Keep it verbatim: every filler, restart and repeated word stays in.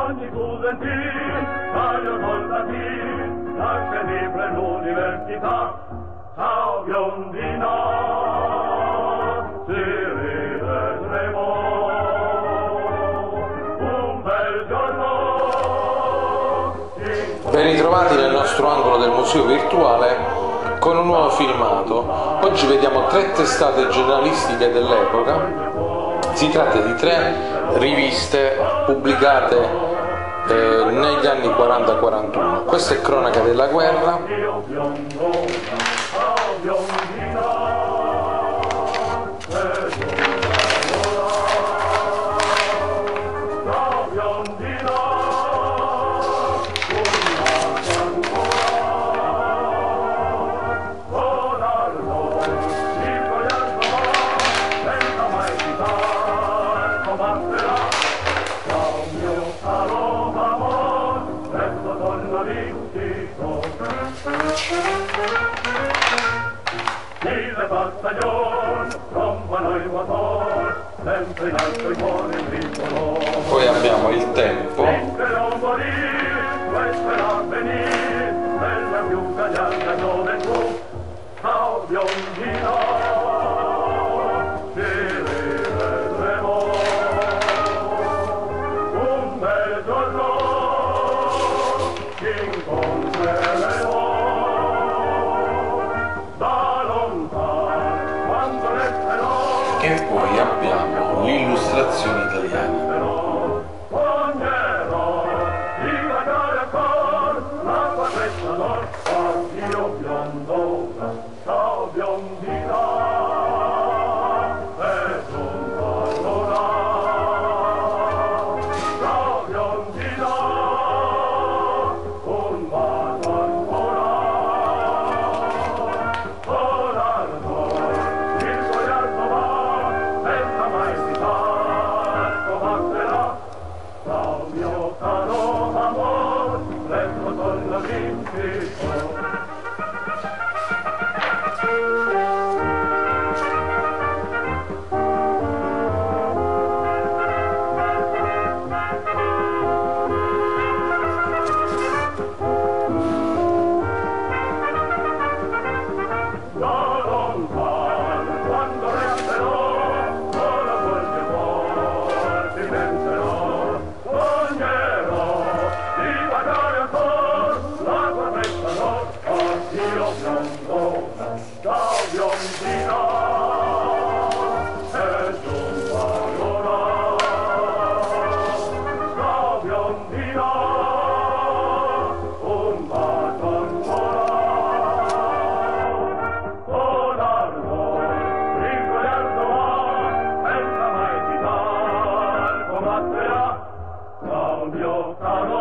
ogni studentin, taglio soldatin, lascia libre l'università. Ciao biondina, ci rivedremo un bel giorno. Ben ritrovati nel nostro angolo del museo virtuale con un nuovo filmato. Oggi vediamo tre testate giornalistiche dell'epoca. Si tratta di tre riviste pubblicate eh, negli anni quaranta quarantuno. Questa è Cronaca della guerra. Poi abbiamo Il Tempo. E poi abbiamo l'Illustrazione italiana. Cambio caro